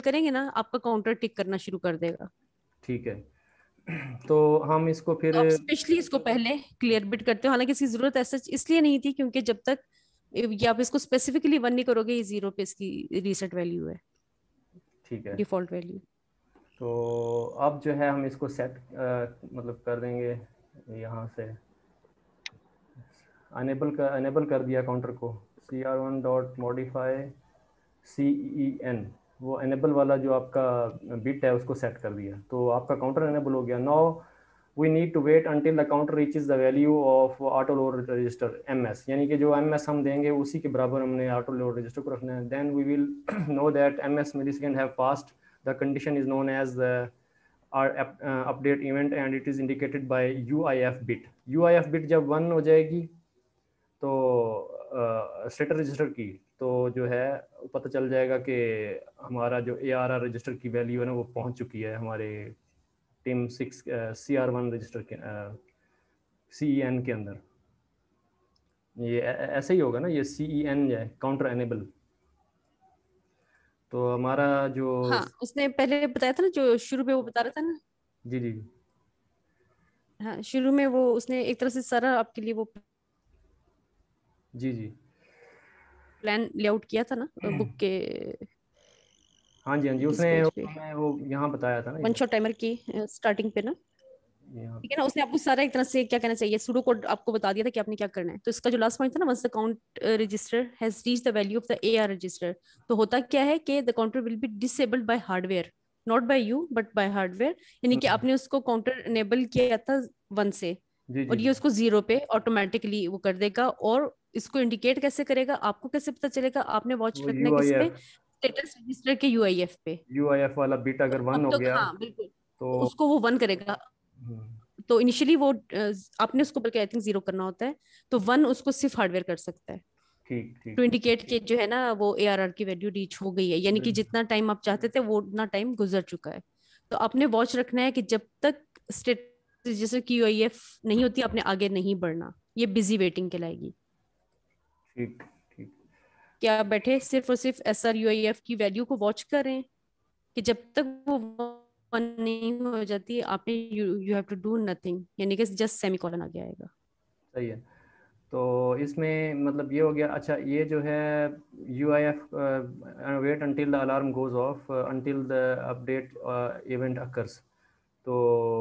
करेंगे ना, आपका काउंटर टिक करना शुरू कर देगा। ठीक है। तो हम इसको फिर तो आप स्पेशली इसको पहले क्लियर बिट करते हो, हालांकि इसकी जरूरत ऐसा इसलिए नहीं थी क्योंकि जब तक ये आप इसको स्पेसिफिकली वन नहीं करोगे, ये जीरो पे इसकी रीसेट वैल्यू है, ठीक है। Default value. तो अब जो है हम इसको सेट मतलब कर देंगे यहाँ से, अनेबल कर दिया काउंटर को, cr1 डॉट मॉडिफाई cen, वो एनेबल वाला जो आपका बिट है उसको सेट कर दिया, तो आपका काउंटर एनेबल हो गया। Now we need to wait until the counter reaches the value of auto load register ms, यानी कि जो ms हम देंगे उसी के बराबर हमने ऑटो लोड रजिस्टर को रखना है। Then we will know that ms millisecond have passed, the condition is known as the update event and it is indicated by UIF bit. UIF bit जब 1 हो जाएगी तो स्टेटस रजिस्टर की, तो जो है पता चल जाएगा कि हमारा जो ARR रजिस्टर की वैल्यू है ना वो पहुंच चुकी है हमारे टीम 6 CR1 रजिस्टर के CEN के अंदर। ये ऐसे ही होगा ना, ये CEN है काउंटर एनेबल। तो हमारा जो हाँ, उसने पहले बताया था ना, जो शुरू में वो बता रहा था ना। जी जी हाँ, शुरू में वो उसने एक तरह से सारा आपके लिए वो जी जी प्लान लेआउट किया था ना बुक के हाँ जी हाँ जी, इस उसने पेज पे, हमें वो यहाँ बताया था ना वन शॉट टाइमर की स्टार्टिंग पे ना। यहाँ। ठीक है ना, उसने आपको सारा एक तरह से क्या कहना चाहिए, सूडो कोड आपको बता दिया था कि आपने क्या करना है। तो इसका जो लास्ट पॉइंट था ना, once the count register has reached the value of the AR register, तो होता क्या है कि the counter will be disabled by hardware, not by you but by hardware. यानी कि आपने उसको काउंटर इनेबल किया था 1 से, जी जी और ये उसको 0 पे ऑटोमेटिकली वो कर देगा। और इसको इंडिकेट कैसे करेगा, आपको कैसे पता चलेगा, आपने वॉच वो रखना है किस पे, UIF स्टेटस रजिस्टर के UIF पे। UIF वाला बिट तो अगर 1 अब हो तक गया हाँ बिल्कुल, तो तो उसको वो 1 करेगा। हम्म, तो इनिशियली वो आपने उसको बल्कि आई थिंक 0 करना होता है, तो 1 उसको सिर्फ हार्डवेयर कर सकता है, ठीक टू ठीक। इंडिकेट कि जो है ना वो ARR की वैल्यू रीच हो गई है, यानी कि जितना टाइम आप चाहते थे वो उतना टाइम गुजर चुका है। तो आपने वॉच रखना है कि जब तक स्टेट जैसे कि UIF नहीं होती, आपने आगे नहीं बढ़ना, ये बिजी वेटिंग कहलाएगी। ठीक ठीक। कि आप बैठे सिर्फ और सिर्फ SR UIF की वैल्यू को वॉच करें, कि जब तक वो 1 नहीं हो जाती आपने you you have to do nothing, यानी कि जस्ट सेमी कॉलन आगे आएगा। सही है। तो इसमें मतलब ये हो गया। अच्छा, ये जो है UIF wait until the alarm goes off until the update event occurs, तो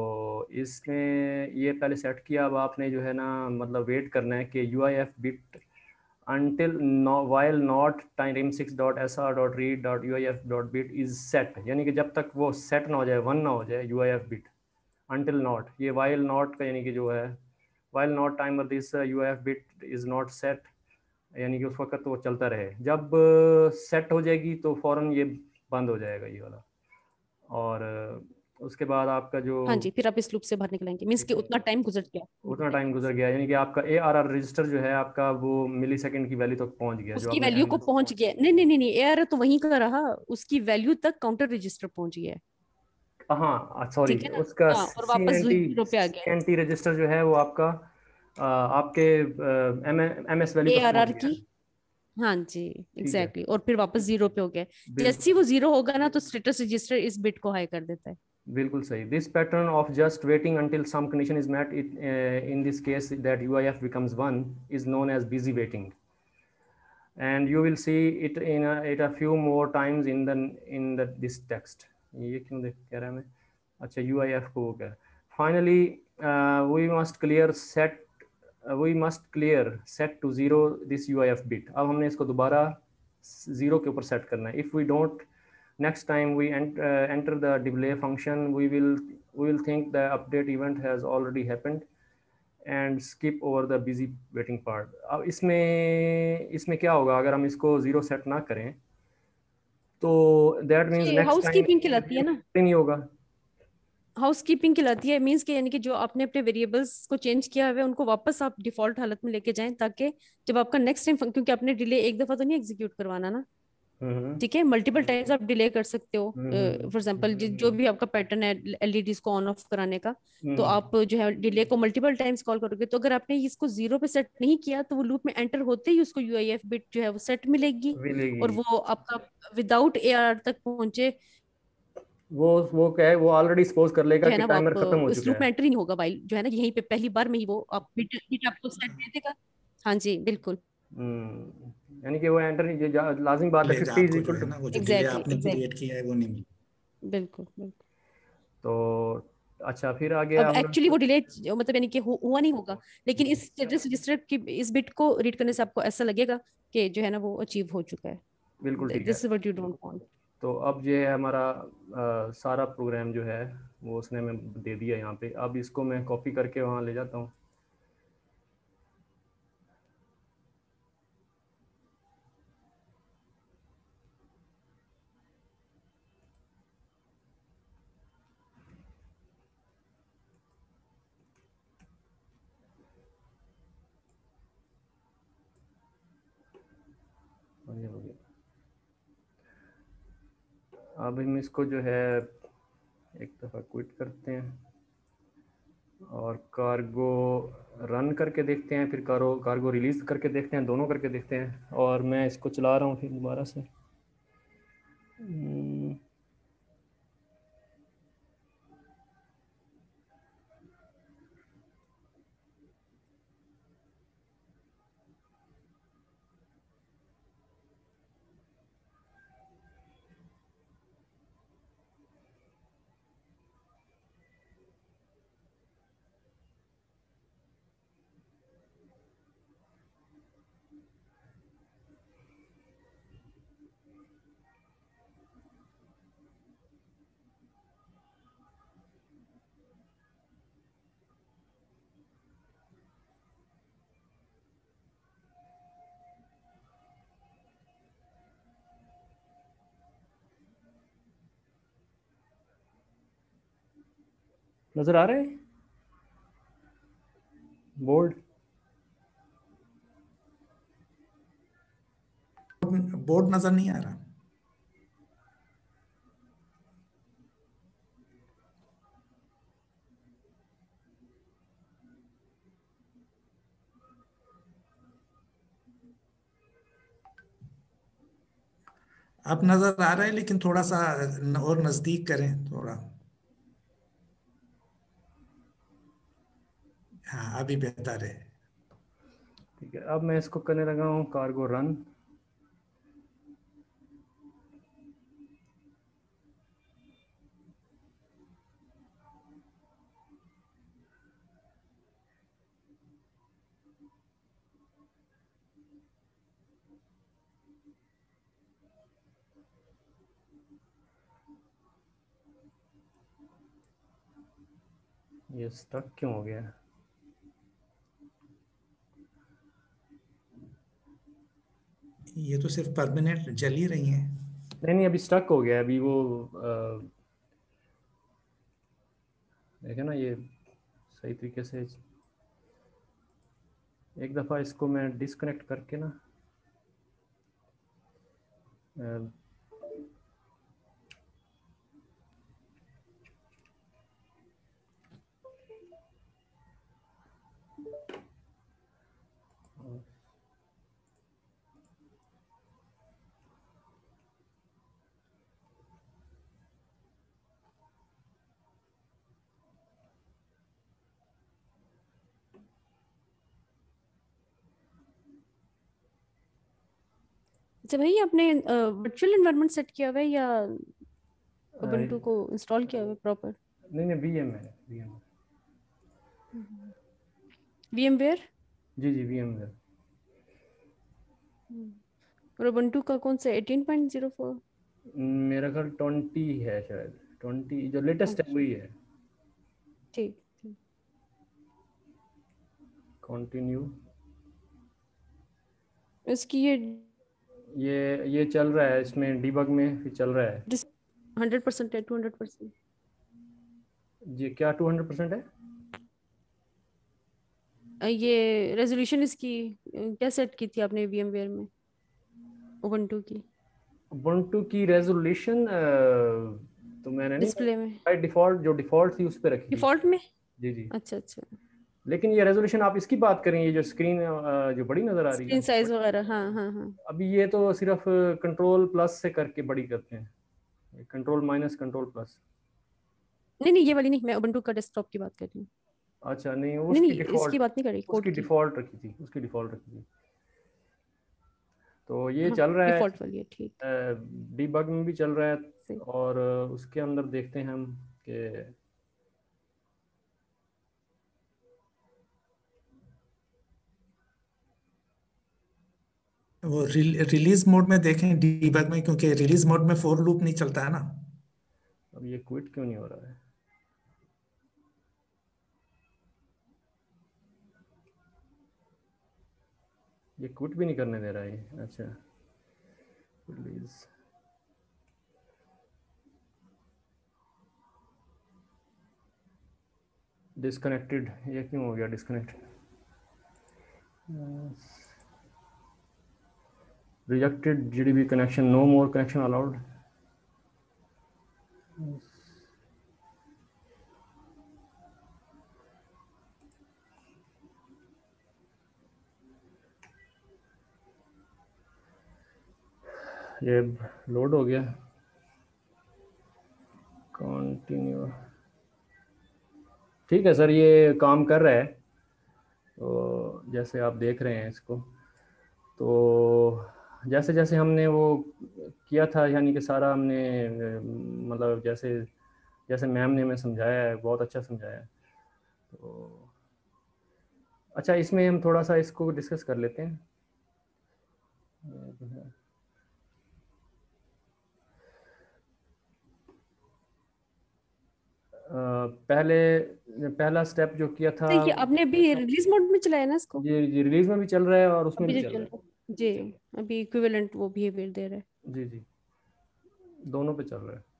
इसमें ये पहले सेट किया। अब आपने जो है ना मतलब वेट करना है कि UIF bit until no, while not time 6.sr.read.uif.bit is set, यानी कि जब तक वो सेट ना हो जाए, 1 ना हो जाए UIF बिट, until not, ये while not का यानी कि जो है while not timer this UIF bit is not set, यानी कि उस वक्त तो वो चलता रहे। जब सेट हो जाएगी तो फ़ौरन ये बंद हो जाएगा ये वाला। और उसके बाद आपका जो हाँ जी, फिर आप इस लूप से बाहर निकलेंगे, मीन्स कि उतना टाइम गुजर गया उतना ठीक है। टाइम गुजर गया, यानी कि आपका ARR रजिस्टर जो है आपका वो मिली सेकेंड की वैल्यू तक पहुंच गया जो उसकी आपने वैल्यू को MS। पहुंच गया, नहीं नहीं नहीं नहीं, ARR तो वहीं का रहा, उसकी वैल्यू तक काउंटर रजिस्टर पहुंच गया है। हाँ सॉरी, ठीक है ना। उसका हाँ, और सी वापस एन टी 0 पे आ गया है। एन टी रजिस्टर जो है वो आपका आपके MS वैल्यू तक पहुंच ARR गया की, है। हाँ जी, ठीक है। एग्जैक्टली, और फिर वापस 0 पे हो गया। जैसे ही बिल्कुल वो 0 होगा ना, तो स्टेटस रजिस्टर इस बिट को हाई कर देता है। बिल्कुल सही। This pattern of just waiting until some condition is met, it in this case that UIF becomes 1 is known as busy waiting, and you will see it in it a few more times in the this text। ये क्यों देख कह रहा है मैं, अच्छा UIF को वो कह, finally we must clear set we must clear set to 0 this UIF bit। अब हमने इसको दोबारा 0 के ऊपर सेट करना है। if we don't, next time we enter the delay function, we will think the update event has already happened and skip over the busy waiting part. अब इसमें इसमें क्या होगा अगर हम इसको 0 सेट ना करें, तो दैट मीन्स ये नेक्स्ट हाउस टाइम कीपिंग कहलाती है ना, नहीं होगा। हाउस कीपिंग कहलाती है, मीन्स के यानी कि जो आपने अपने वेरिएबल्स को चेंज किया हुआ है उनको वापस आप डिफॉल्ट हालत में लेके जाएं, ताकि जब आपका नेक्स्ट टाइम, क्योंकि आपने डिले एक दफा तो नहीं एग्जीक्यूट करवाना ना, ठीक है, मल्टीपल टाइम्स आप डिले कर सकते हो। हम्म। फॉर एग्जांपल जो भी आपका पैटर्न है एलईडीज को ऑन ऑफ कराने का, तो हम्म। आप जो है डिले को मल्टीपल टाइम्स कॉल करोगे, तो अगर आपने इसको 0 पे सेट नहीं किया तो वो लूप में एंटर होते ही उसको यूआईएफ बिट जो है वो सेट मिलेगी, मिलेगी। और वो आपका विदाउट एआर तक पहुंचे वो क्या है, वो ऑलरेडी सपोज कर लेगा जो है कि ना वो टाइमर खत्म हो आप इस चुका लूप में है। एंटर ही नहीं होगा, वाइल जो है ना यहीं पे पहली बार में ही वो आप बिट बिट आपको सेट दे देगा। हाँ जी बिल्कुल। यानी कि वो एंटर, ये लाजमी बात है, मिलेगा 50 इज आपको जो इक्वल है टू। ना, वो जो डिले एग्जैक्टली आपने एग्जैक्टली। क्रिएट किया है वो नहीं मिलेगा। बिल्कुल बिल्कुल। तो अच्छा, फिर आगे अब हम एक्चुअली लोग। वो डिले मतलब यानी कि हुआ नहीं होगा, लेकिन इस स्टेटस रजिस्टर की इस बिट को रीड करने से आपको ऐसा लगेगा कि जो है ना वो अचीव हो चुका है। बिल्कुल ठीक है। This is what you don't want. तो अब ये है हमारा सारा प्रोग्राम जो है वो उसने हमें दे दिया यहाँ पे। अब इसको मैं कॉपी करके वहाँ ले जाता हूँ। और ये हो गया। अब हम इसको जो है एक दफ़ा क्विट करते हैं और कार्गो रन करके देखते हैं, फिर कार्गो रिलीज़ करके देखते हैं, दोनों करके देखते हैं। और मैं इसको चला रहा हूँ फिर दोबारा से। नज़र आ रहा है बोर्ड? बोर्ड नजर नहीं आ रहा। अब नजर आ रहा है, लेकिन थोड़ा सा और नजदीक करें थोड़ा। हाँ, अभी बेहतर है। ठीक है, अब मैं इसको करने लगा हूँ कार्गो रन। ये स्टक क्यों हो गया? ये तो सिर्फ परमानेंट जल ही रही हैं। नहीं नहीं, अभी स्टक हो गया। अभी वो देखे ना, ये सही तरीके से एक दफ़ा इसको मैं डिस्कनेक्ट करके ना अ, अच्छा भाई, आपने वर्चुअल एनवायरनमेंट सेट किया हुआ है या नहीं उबंटू को इंस्टॉल किया हुआ है प्रॉपर? नहीं, वीएम है, वीएम। VMware? जी जी, वीएम है। और उबंटू का कौन सा 18.04? मेरा ख्याल 20 है शायद। 20 जो लेटेस्ट है अच्छा वही है। ठीक ठीक। कंटिन्यू। इसकी ये ये चल रहा है, इसमें डीबग में फिर चल रहा है। 100% है, 200%? ये क्या 200% है? ये रेजोल्यूशन इसकी क्या सेट की थी आपने VMware में उबंटू की? ubuntu की रेजोल्यूशन तो मैंने नहीं, डिस्प्ले में बाय डिफॉल्ट जो डिफॉल्ट थी उस पे रखी थी। डिफॉल्ट में? जी जी। अच्छा अच्छा, लेकिन ये रेजोल्यूशन आप इसकी बात करें, ये जो स्क्रीन जो बड़ी नजर आ रही स्क्रीन है, साइज वगैरह, हाँ हाँ हाँ। अभी ये तो सिर्फ कंट्रोल प्लस से करके बड़ी करते हैं, कंट्रोल माइनस कंट्रोल प्लस। नहीं नहीं, ये वाली नहीं, मैं उबंटू का डेस्कटॉप की बात कर रही हूँ। अच्छा नहीं, नहीं उसकी नहीं, इसकी डिफॉल्ट, बात नहीं कर रही, कोड उसकी की। डिफॉल्ट रखी थी, उसकी डिफॉल्ट रखी थी। तो ये हाँ, चल रहा है, डिफॉल्ट वाली है, ठीक। डीबग में भी चल रहा है। सही। और उसके अंदर देखते हैं हम कि वो रिलीज मोड में देखें डीबग में, क्योंकि रिलीज मोड में फोर लूप नहीं चलता है ना। अब ये क्विट क्यों नहीं हो रहा है। ये क्विट भी नहीं करने दे रहा है ये। अच्छा, रिलीज, डिस्कनेक्टेड, ये क्यों हो गया disconnect. Rejected GDB connection, no more connection allowed. ये लोड हो गया, कंटिन्यू। ठीक है सर, ये काम कर रहा है। तो जैसे आप देख रहे हैं इसको, तो जैसे जैसे हमने वो किया था, यानी कि सारा हमने मतलब जैसे जैसे मैम ने हमें समझाया है, बहुत अच्छा समझाया है। तो अच्छा, इसमें हम थोड़ा सा इसको डिस्कस कर लेते हैं। पहले पहला स्टेप जो किया था, तो ये आपने अभी रिलीज मोड में चलाया ना इसको? ये रिलीज में भी चल रहा है और उसमें अभी भी जो चल चल रहा रहा है जी, अभी इक्विवेलेंट वो बिहेवियर दे रहा है। है। जी जी, दोनों पे चल रहा है।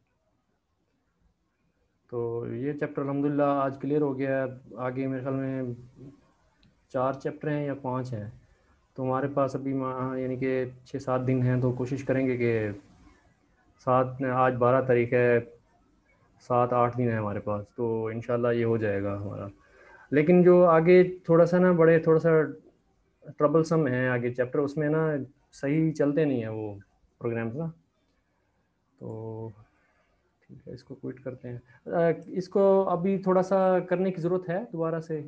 तो ये चैप्टर अल्हम्दुलिल्लाह आज क्लियर हो गया है। आगे मेरे ख्याल में 4 चैप्टर हैं या 5 हैं। तो हमारे पास अभी यानी कि 6-7 दिन हैं, तो कोशिश करेंगे कि आज 12 तारीख है, 7-8 दिन है हमारे पास, तो इंशाल्लाह ये हो जाएगा हमारा। लेकिन जो आगे थोड़ा सा ना, बड़े थोड़ा सा ट्रबलसम है आगे चैप्टर, उसमें ना सही चलते नहीं है वो प्रोग्राम्स ना। तो ठीक है, इसको क्विट करते हैं। इसको अभी थोड़ा सा करने की ज़रूरत है दोबारा से।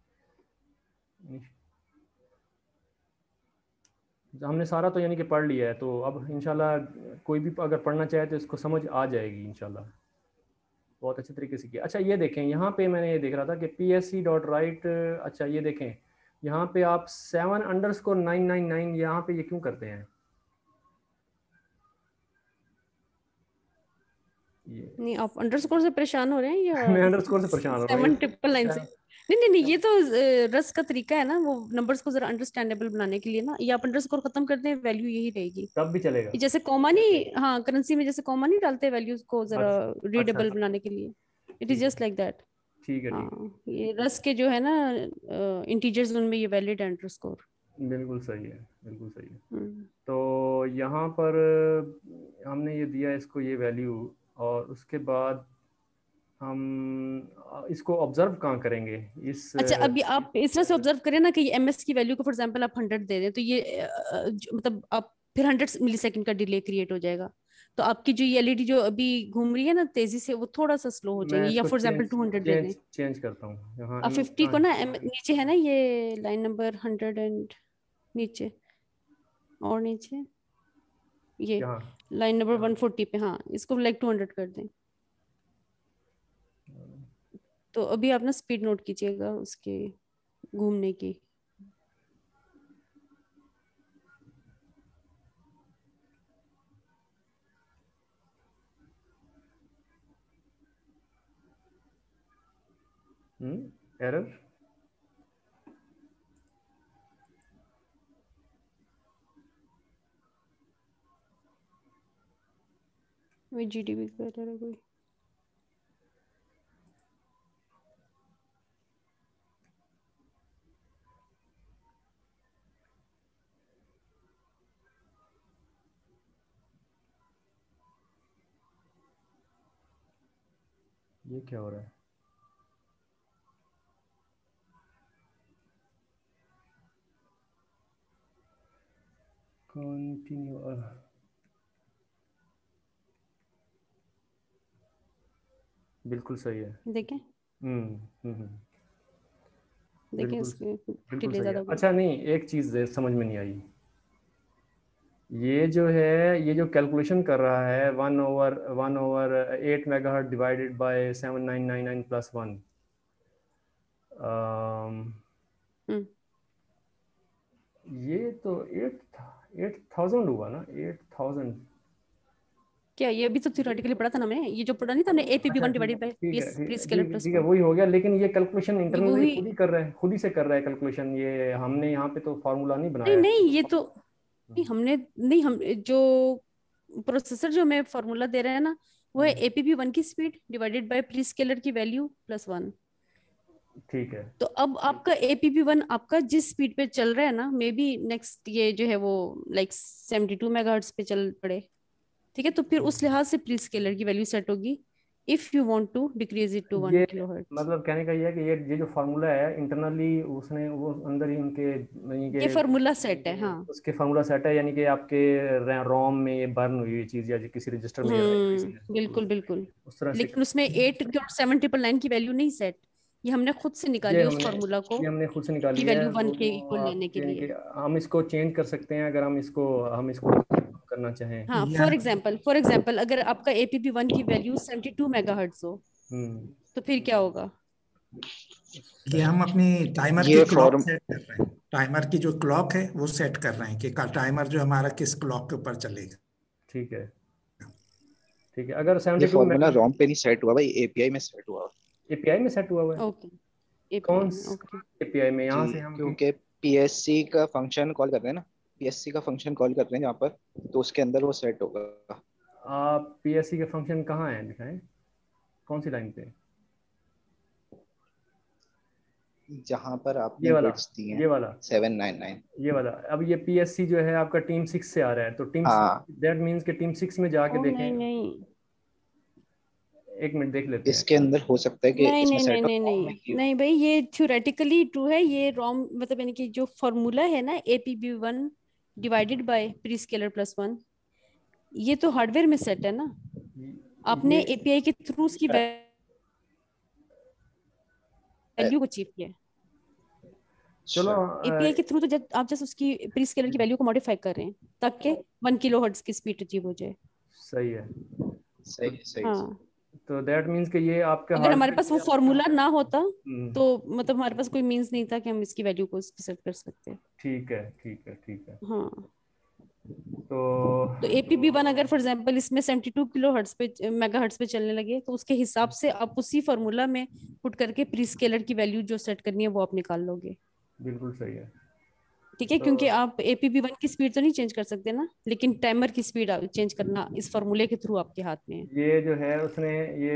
हमने सारा तो यानी कि पढ़ लिया है, तो अब इंशाल्लाह कोई भी अगर पढ़ना चाहे तो इसको समझ आ जाएगी इंशाल्लाह, बहुत अच्छे तरीके से किया। अच्छा ये देखें, यहाँ पे मैंने ये देख रहा था कि psc.write। अच्छा ये देखें, यहाँ पे आप 7_999 यहाँ पे ये क्यों करते हैं ये। नहीं, आप अंडरस्कोर से परेशान हो रहे हैं या मैं अंडरस्कोर से परेशान हो रहा हूँ 7 ट्रिपल 9 से? नहीं नहीं नहीं, ये तो रस का तरीका है ना, वो नंबर्स को जरा अंडरस्टैंडेबल बनाने के लिए ना, ये आप अंडरस्कोर खत्म कर दें, वैल्यू यही रहेगी। तब भी चलेगा। ये जैसे कॉमा नहीं, हाँ, करेंसी में जैसे कॉमा नहीं डालते वैल्यूज को जरा अच्छा अच्छा रीडेबल अच्छा, बनाने के लिए, इट इज ठीक है जस्ट लाइक दैट। ठीक है ठीक हाँ, ये रस के जो है ना इंटीजर्स, उनमें ये वैलिड है अंडरस्कोर। है, बिल्कुल सही है, बिल्कुल सही है। हम्म। तो यहाँ पर हमने ये दिया इसको ये वैल्यू, और उसके बाद हम इसको ऑब्जर्व कहाँ करेंगे इस अच्छा, अभी आप इस तरह से ऑब्जर्व करें ना कि ये एमएस की वैल्यू को फॉर एग्जांपल आप 100 दे दें, तो ये मतलब आप फिर 100 मिलीसेकंड का डिले क्रिएट हो जाएगा। तो आपकी जो ये एलईडी जो अभी घूम रही है ना तेजी से, वो थोड़ा सा स्लो हो मैं जाएगी, या इसको फॉर एग्जांपल चेंज 200 दे दें। चेंज चेंज करता हूँ यहाँ। आप 50 हाँ को ना नीचे है ना ये लाइन नंबर 100 एंड नीचे, और नीचे ये यहाँ लाइन नंबर 140 पे, हाँ, इसको लाइक 200 कर दें। तो अभी आप ना स्पीड नोट कीजिएगा उसके घूमने की। एरर। वही जीडीबी का error है कोई। ये क्या हो रहा है? कंटिन्यू, बिल्कुल सही है। देखें देखें बिल्कुल इसकी बिल्कुल डिले सही है। ज्यादा हो गई। अच्छा नहीं, एक चीज़ समझ में नहीं आई, ये जो है, ये जो कैलकुलेशन कर रहा है 1/8 मेगाहर्ट्ज डिवाइडेड बाय 7999 + 1, हम्म ये तो 8000 हुआ ना, 8000। क्या ये भी तो थियोरेटिकली पढ़ा था ना हमने, ये जो पढ़ा नहीं था हमने, एपीबी अच्छा वन ठीक है डिवाइडेड बाय ठीक है प्री ठीक स्केलर ठीक प्लस ठीक है, 1। वही हो गया। लेकिन ये कैलकुलेशन ये इंटरनली वही, खुद ही कर रहा है, खुद ही से कर रहा है कैलकुलेशन, ये हमने यहाँ पे तो फार्मूला नहीं नहीं बनाया है। नहीं ये तो नहीं हमने, नहीं हम जो प्रोसेसर जो हमें फॉर्मूला दे रहे हैं ना, वो है हम्म, एपीबी वन की speed divided by prescaler की वैल्यू प्लस 1। ठीक है। तो अब आपका एपीबी वन आपका जिस स्पीड पे चल रहा है ना, मे बी नेक्स्ट ये जो है वो लाइक 72 मेगाहर्ट्ज पे चल पड़े, ठीक है, तो फिर उस लिहाज से प्री स्केलर की वैल्यू सेट होगी if you want to decrease it to one ये किलो हर्ट्ज। मतलब कहने का ये है कि ये जो फार्मूला है इंटरनली उसने वो अंदर ही उनके यानी ये कि फॉर्मूला सेट है, हाँ। उसके फार्मूला सेट है, यानी कि आपके रोम में ये बर्न हुई हुई चीज़ या किसी रजिस्टर में या किसी बिल्कुल बिल्कुल। उस तरह से। लेकिन उसमें 8 और 7 999 की वैल्यू नहीं सेट, ये हमने खुद से ये निकाली उस हमने फॉर्मूला को ये हमने खुद से की निकाली है, वैल्यू वन के वो इक्वल आप लेने के यानी कि लिए। हम इसको चेंज कर सकते हैं अगर हम इसको करना चाहें। हाँ, या फॉर एग्जाम्पल अगर आपका एपीबी वन की वैल्यू 72 मेगाहर्ट्ज हो, हम्म। तो फिर क्या होगा? ये हम अपनी टाइमर की ये क्लॉक फॉर्म सेट कर रहे हैं, टाइमर की जो क्लॉक है वो सेट कर रहे हैं कि टाइमर जो हमारा किस क्लॉक के ऊपर चलेगा। ठीक है ठीक है। अगर ये 72 फॉर्मूला रोम पे नहीं सेट हुआ भाई, एपीआई में सेट हुआ। एपीआई में सेट हुआ हुआ है? ओके, एपीआई कौन में, ओके। एपीआई में? जी, यहाँ से हम क्योंकि पीएससी का फंक्शन कॉल कर रहे हैं ना, पीएससी का फंक्शन कॉल कर रहे हैं यहाँ पर, तो उसके अंदर वो सेट होगा। आप पीएससी के फंक्शन कहाँ हैं, दिखाएं कौन सी लाइन पे? जहां पर ये आपने वाला, बिट्स दी हैं ये वाला, 799। ये वाला। अब ये पीएससी जो है आपका टीम 6 से आ रहा है, तो टीम हाँ, दैट मीन्स कि टीम 6 में जाके ओ देखें। नहीं नहीं एक मिनट देख लेते हैं। इसके अंदर हो सकता है कि नहीं इसमें नहीं नहीं सेट नहीं हो में नहीं की हो। नहीं भाई, ये थ्योरेटिकली ट्रू है, ये रॉम मतलब यानी कि जो फॉर्मूला है ना APB one divided by prescaler plus 1, ये तो हार्डवेयर में सेट है ना, आपने ये एपीआई के थ्रू उसकी वैल्यू को अचीव किया है। चलो एपीआई के थ्रू तो जब आप जस्ट उसकी प्री स्केलर की वैल्यू को मॉडिफाई कर रहे हैं ताकि 1 किलो हर्ट्ज की स्पीड अचीव हो जाए। सही है। सही है, सही है। हाँ, तो दैट मीन्स कि ये आपके अगर हमारे हार्डवेयर पास वो से फॉर्मूला ना होता हम्म, तो मतलब हमारे पास कोई मीन्स नहीं था कि हम इसकी वैल्यू को सेट कर सकते। ठीक है ठीक है ठीक है। हाँ, तो तो एपीबी वन अगर फॉर एग्जांपल इसमें 72 किलो हर्ट्ज पे मेगाहर्ट्ज पे चलने लगे, तो उसके हिसाब से आप उसी फॉर्मूला में पुट करके प्री स्केलर की वैल्यू जो सेट करनी है वो आप निकाल लोगे। बिल्कुल सही है। ठीक है, तो क्योंकि आप एपीबी वन की स्पीड तो नहीं चेंज कर सकते ना, लेकिन टाइमर की स्पीड चेंज करना इस फॉर्मूले के थ्रू आपके हाथ में है। ये जो है उसने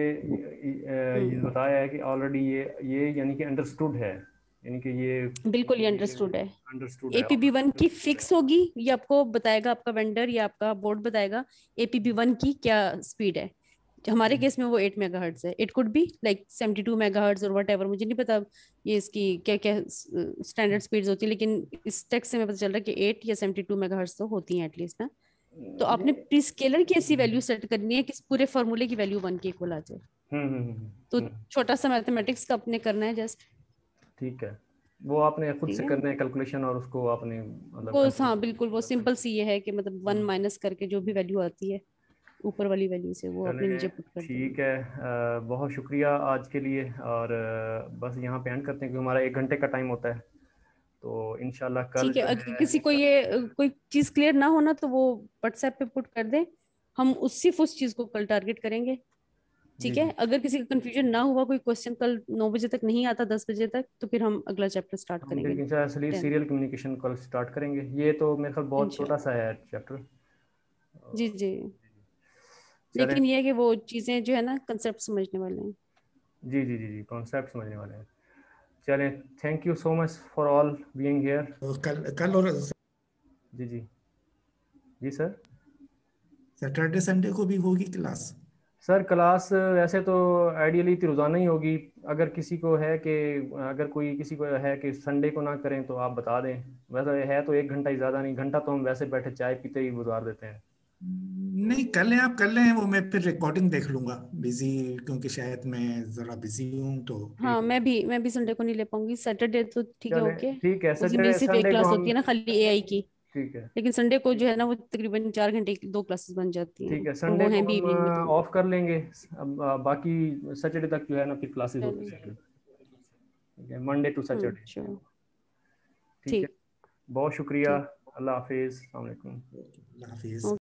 ये हम्म, बताया है कि ऑलरेडी ये यानी कि अंडरस्टूड है, यानी कि ये बिल्कुल ये अंडरस्टूड है। अंडरस्टूड है एपीबी वन की already। फिक्स होगी, ये आपको बताएगा आपका वेंडर या आपका बोर्ड बताएगा एपीबी वन की क्या स्पीड है। हमारे केस में वो 8 मेगाहर्ट्ज है, it could be like 72 megahertz और वट एवर, मुझे नहीं पता ये इसकी क्या क्या स्टैंडर्ड स्पीड्स होती है, लेकिन इस टेक्स्ट से हमें पता चल रहा है कि 8 या 72 मेगाहर्ट्ज तो होती हैं एटलीस्ट ना। तो ये आपने प्री स्केलर की ऐसी वैल्यू सेट करनी है कि इस पूरे फॉर्मूले की वैल्यू वन के इक्वल आ जाए। तो हम्म। छोटा सा मैथमेटिक्स का अपने करना है जस्ट। ठीक है, वो आपने खुद ठीक से है, करना है कैलकुलेशन, और उसको आपने मतलब वो हाँ कंफ्यूज। बिल्कुल, वो सिंपल सी ये है कि मतलब वन माइनस करके जो भी वैल्यू आती है ऊपर वाली वैल्यू से वो अपने चलें नीचे पुट कर देंगे। ठीक है। बहुत शुक्रिया आज के लिए, और बस यहाँ पे एंड करते हैं क्योंकि हमारा 1 घंटे का टाइम होता है, तो इंशाल्लाह कल ठीक है, जो अगर है। किसी को ये कोई चीज क्लियर ना होना तो वो व्हाट्सएप पे पुट कर दे, हम सिर्फ उस चीज को कल टारगेट करेंगे। जी ठीक है, जी अगर किसी का कंफ्यूजन ना हुआ, कोई क्वेश्चन कल 9 बजे तक नहीं आता 10 बजे तक, तो फिर हम अगला चैप्टर स्टार्ट हम करेंगे लेकिन इंशाल्लाह 10। सीरियल कम्युनिकेशन कल स्टार्ट करेंगे। ये तो मेरे ख्याल बहुत छोटा इंशाल्लाह, सा है चैप्टर। जी जी। चलें। लेकिन ये है कि वो चीजें जो है ना कंसेप्ट समझने वाले हैं। जी जी जी जी, कॉन्सेप्ट समझने वाले हैं। चलें, thank you so much for all being here. तो कल कल और जी जी जी सर। सैटरडे संडे को भी होगी क्लास? सर क्लास वैसे तो आइडियली तो रोज़ाना ही होगी। अगर किसी को है कि अगर कोई किसी को है कि संडे को ना करें तो आप बता दें। वैसे है तो 1 घंटा ही, ज़्यादा नहीं, घंटा तो हम वैसे बैठे चाय पीते ही गुजार देते हैं। नहीं, कर लें, आप कर लें, वो मैं फिर रिकॉर्डिंग देख लूंगा, बिजी, क्योंकि शायद मैं जरा बिजी हूँ तो। हाँ, मैं भी संडे को नहीं ले पाऊंगी। सैटरडे तो ठीक है, चले ओके। ठीक है, उस दिन मेरी सैटरडे सिर्फ एक संडे को क्लास हम, होती है ना, खाली एआई की। ठीक है लेकिन संडे को जो है ना, वो तकरीबन 4 घंटे की 2 क्लासेस बन जाती ठीक हैं, है, और संडे वो को हैं भी हम इवनिंग में, तो ऑफ कर लेंगे। अब बाकी सैटरडे तक जो है ना फिर क्लासेस होती चलो। रहेंगी। ठीक है, मंडे टू सैटरडे। चलो, ठीक है, ठीक बहुत शुक्रिया। ठीक। अल्लाह हाफिज़, अस्सलाम वालेकुम। अल्लाह हाफिज।